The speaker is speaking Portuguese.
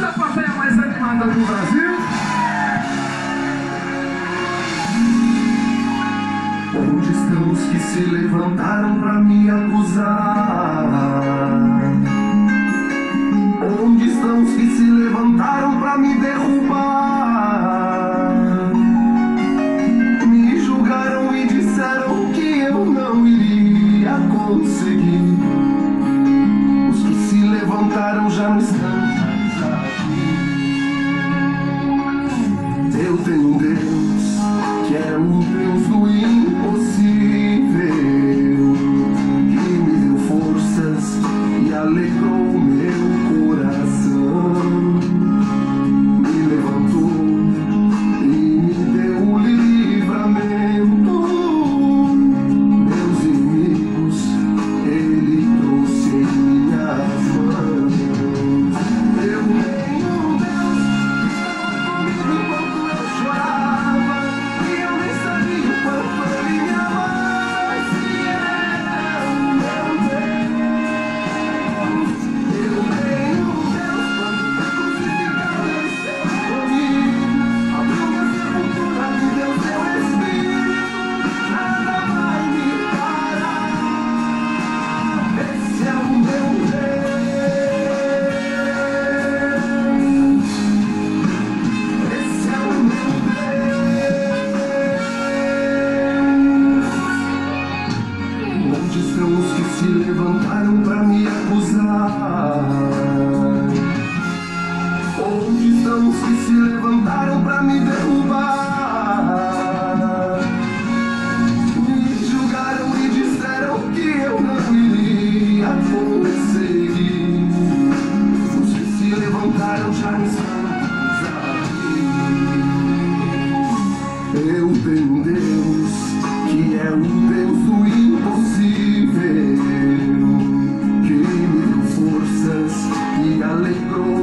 a plateia mais animada do Brasil. Onde estão os que se levantaram pra me acusar? Onde estão os que se levantaram pra me derrubar? Me julgaram e disseram que eu não iria conseguir. Os que se levantaram já não estão mais aqui. Eu tenho um Deus que é o Deus do impossível, que me deu forças e alegrou o meu coração. Me levantou e me deu o livramento. Meus inimigos Ele trouxe em minhas mãos. Eu tenho um Deus que estava comigo enquanto eu chorava, e eu nem sabia o quanto Ele me amava. Esse é o meu Deus. Eu tenho um Deus quando fui crucificado, Ele esteve comigo. Abriu minha sepultura, me deu seu Espírito, nada vai me parar. Esse é o meu Deus. Esse é o meu Deus. Onde estão os que se levantaram pra me acusar? Onde estão os que se levantaram pra me derrubar? Me julgaram e disseram que eu não iria conseguir. Os que se levantaram já não estão mais aqui. Eu tenho um Deus que é o Deus do impossível, que me deu forças e alegrou